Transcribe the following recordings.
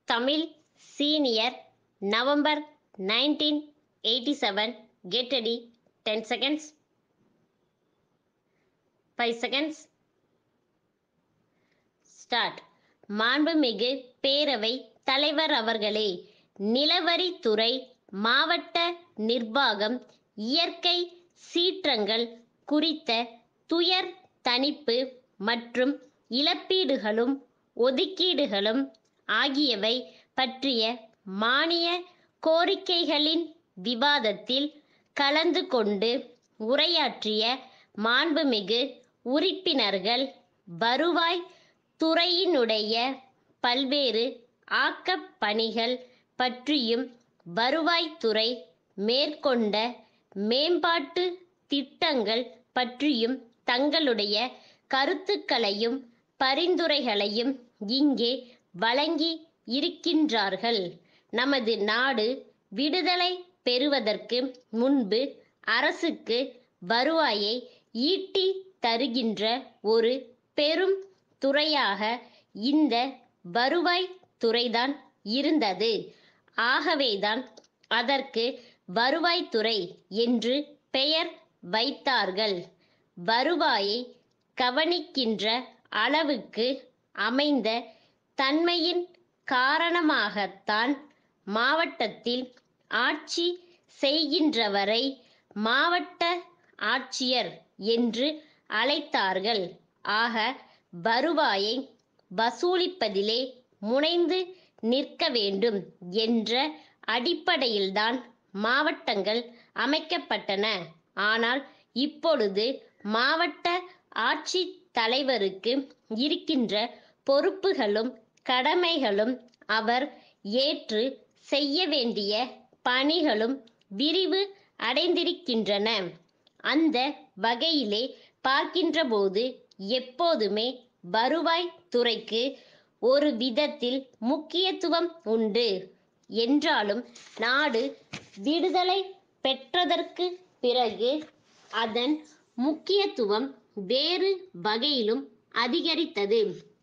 Tamil Senior November 1987. Get ready. 10 seconds. 5 seconds. Start. மாண்புமிகு பேரவை தலைவர் அவர்களே, நிலவரித்துறை மாவட்ட நிர்வாகம் இயற்கை சீற்றங்கள் குறித்த துயர் தணிப்பு மற்றும் இழப்பீடுகளும் ஒதுக்கீடுகளும் ஆகியவை பற்றிய மானிய கோரிக்கைகளின் விவாதத்தில் கலந்து கொண்டு உரையாற்றிய மாண்புமிகு உறுப்பினர்கள், வருவாய் துறையினுடைய பல்வேறு ஆக்கப் பணிகள் பற்றியும் வருவாய்த்துறை மேற்கொண்ட மேம்பாட்டு திட்டங்கள் பற்றியும் தங்களுடைய கருத்துக்களையும் பரிந்துரைகளையும் இங்கே வழங்கி இருக்கின்றார்கள். நமது நாடு விடுதலை பெறுவதற்கு முன்பு அரசுக்கு வருவாயை ஈட்டி தருகின்ற ஒரு பெரும் துறையாக இந்த வருவாய் துறைதான் இருந்தது. ஆகவேதான் அதற்கு வருவாய்த்துறை என்று பெயர் வைத்தார்கள். வருவாயை கவனிக்கின்ற அளவுக்கு அமைந்த தன்மையின் காரணமாகத்தான் மாவட்டத்தில் ஆட்சி செய்கின்றவரை மாவட்ட ஆட்சியர் என்று அழைத்தார்கள். ஆக வருவாயை வசூலிப்பதிலே முனைந்து நிற்க வேண்டும் என்ற அடிப்படையில்தான் மாவட்டங்கள் அமைக்கப்பட்டன. ஆனால் இப்பொழுது மாவட்ட ஆட்சித் தலைவருக்கு இருக்கின்ற பொறுப்புகளும் கடமைகளும் அவர் ஏற்று செய்ய வேண்டிய பணிகளும் விரிவு அடைந்திருக்கின்றன. அந்த வகையிலே பார்க்கின்றபோது எப்போதுமே வருவாய் துறைக்கு ஒரு விதத்தில் முக்கியத்துவம் உண்டு. என்றாலும் நாடு விடுதலை பெற்றதற்கு பிறகு அதன் முக்கியத்துவம் வேறு வகையிலும் அதிகரித்தது.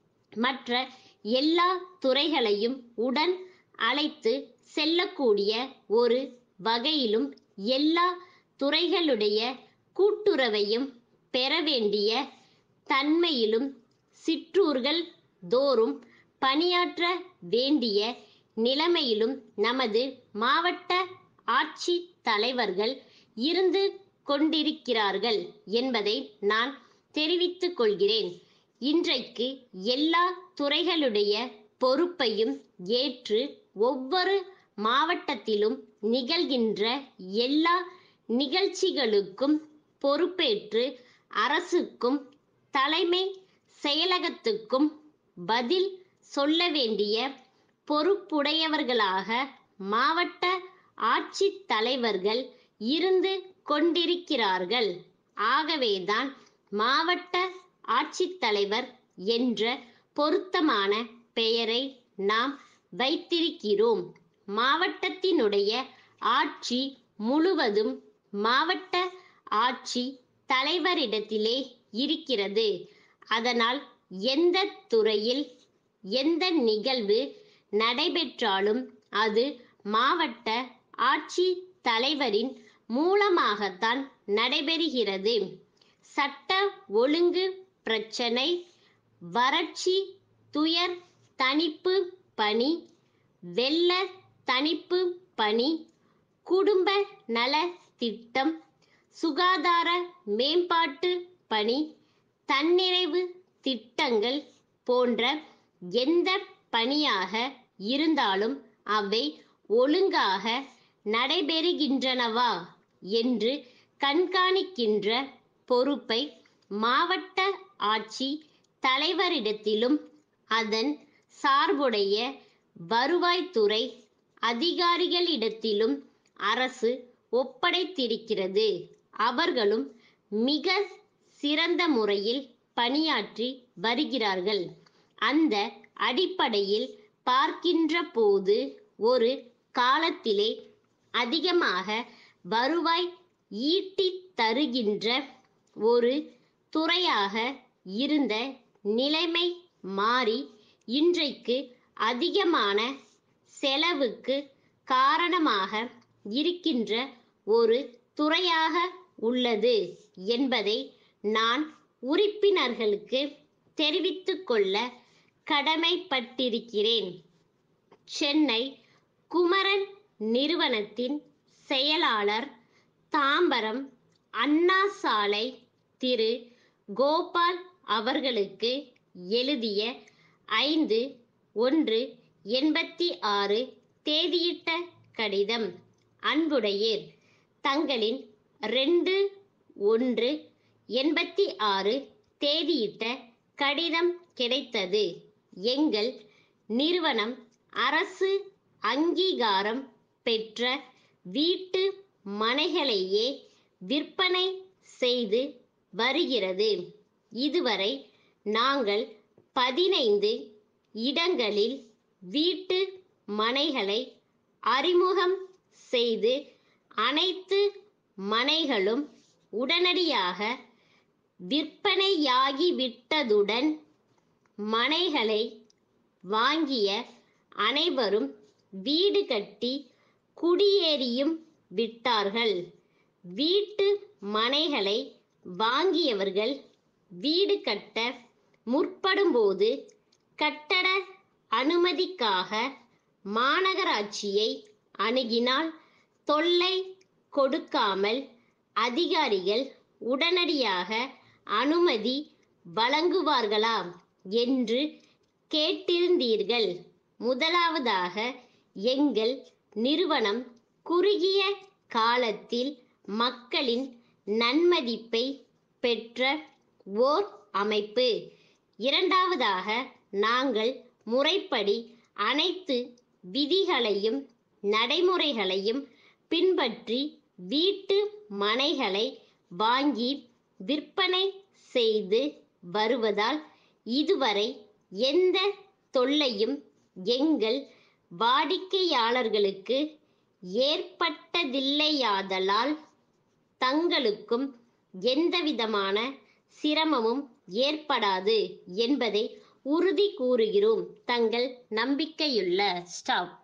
மற்ற எல்லா துறைகளையும் உடன் அழைத்து செல்லக்கூடிய ஒரு வகையிலும் எல்லா துறைகளுடைய கூட்டுறவையும் பெற வேண்டிய தன்மையிலும் சிற்றூர்கள் தோறும் பணியாற்ற வேண்டிய நிலைமையிலும் நமது மாவட்ட ஆட்சி தலைவர்கள் இருந்து கொண்டிருக்கிறார்கள் என்பதை நான் தெரிவித்துக் கொள்கிறேன். இன்றைக்கு எல்லா துறைகளுடைய பொறுப்பையும் ஏற்று ஒவ்வொரு மாவட்டத்திலும் நிகழ்கின்ற எல்லா நிகழ்ச்சிகளுக்கும் பொறுப்பேற்று அரசுக்கும் தலைமை செயலகத்துக்கும் பதில் சொல்ல வேண்டிய பொறுப்புடையவர்களாக மாவட்ட ஆட்சித் தலைவர்கள் இருந்து கொண்டிருக்கிறார்கள். ஆகவேதான் மாவட்ட ஆட்சித்தலைவர் என்ற பொருத்தமான பெயரை நாம் வைத்திருக்கிறோம். மாவட்டத்தினுடைய ஆட்சி முழுவதும் மாவட்ட ஆட்சி தலைவரிடத்திலே இருக்கிறது. அதனால் எந்த துறையில் எந்த நிகழ்வு நடைபெற்றாலும் அது மாவட்ட ஆட்சி தலைவரின் மூலமாகத்தான் நடைபெறுகிறது. சட்ட ஒழுங்கு பிரச்சனை, வறட்சி துயர் தணிப்பு பணி, வெள்ள தணிப்பு பணி, குடும்ப நல திட்டம், சுகாதார மேம்பாட்டு பணி, தன்னிறைவு திட்டங்கள் போன்ற எந்த பணியாக இருந்தாலும் அவை ஒழுங்காக நடைபெறுகின்றனவா என்று கண்காணிக்கின்ற பொறுப்பை மாவட்ட ஆட்சி தலைவரிடத்திலும் அதன் சார்புடைய வருவாய்த்துறை அதிகாரிகளிடத்திலும் அரசு ஒப்படைத்திருக்கிறது. அவர்களும் மிக சிறந்த முறையில் பணியாற்றி வருகிறார்கள். அந்த அடிப்படையில் பார்க்கின்ற போது ஒரு காலத்திலே அதிகமாக வருவாய் ஈட்டி தருகின்ற ஒரு துறையாக இருந்த நிலைமை மாறி இன்றைக்கு அதிகமான செலவுக்கு காரணமாக இருக்கின்ற ஒரு துறையாக உள்ளது என்பதை நான் உறுப்பினர்களுக்கு தெரிவித்துக் கொள்ள கடமைப்பட்டிருக்கிறேன். சென்னை குமரன் நிறுவனத்தின் செயலாளர், தாம்பரம் அண்ணா சாலை, திரு கோபால் அவர்களுக்கு எழுதிய 5/1/86 தேதியிட்ட கடிதம். அன்புடையீர், தங்களின் 2/1/86 தேதியிட்ட கடிதம் கிடைத்தது. எங்கள் நிறுவனம் அரசு அங்கீகாரம் பெற்ற வீட்டு மனைகளையே விற்பனை செய்து வருகிறது. இதுவரை நாங்கள் 15 இடங்களில் வீட்டு மனைகளை அறிமுகம் செய்து அனைத்து மனைகளும் உடனடியாக விற்பனையாகிவிட்டதுடன் மனைகளை வாங்கிய அனைவரும் வீடு கட்டி குடியேறியும் விட்டார்கள். வீட்டு மனைகளை வாங்கியவர்கள் வீடு கட்ட முற்படும்போது கட்டட அனுமதிக்காக மாநகராட்சியை அணுகினால் தொல்லை கொடுக்காமல் அதிகாரிகள் உடனடியாக அனுமதி வழங்குவார்களா என்று கேட்டிருந்தீர்கள். முதலாவதாக, எங்கள் நிறுவனம் குறுகிய காலத்தில் மக்களின் நன்மதிப்பை பெற்ற ஓர் அமைப்பு. இரண்டாவதாக, நாங்கள் முறைப்படி அனைத்து விதிகளையும் நடைமுறைகளையும் பின்பற்றி வீட்டு மனைகளை வாங்கி விற்பனை செய்து வருவதால் இதுவரை எந்த தொல்லையும் எங்கள் வாடிக்கையாளர்களுக்கு ஏற்பட்டதில்லையாதலால் தங்களுக்கும் எந்தவிதமான சிரமமும் ஏற்படாது என்பதை உறுதி கூறுகிறோம். தங்கள் நம்பிக்கையுள்ள ஸ்டாஃப்.